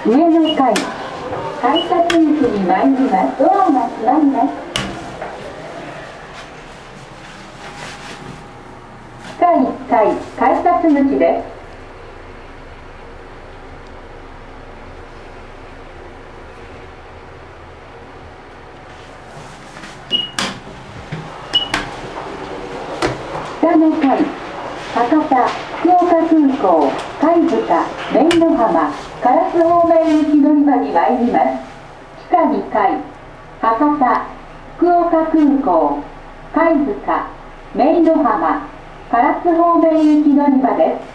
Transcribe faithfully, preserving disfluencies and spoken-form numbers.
上の階改札口に参ります。ドアが閉まります。地下いっかい改札口です。北の階博多、福岡空港、貝塚、麺の浜、唐津方面行き乗り場に参ります。地下にかい博多、福岡空港、貝塚、麺の浜、唐津方面行き乗り場です。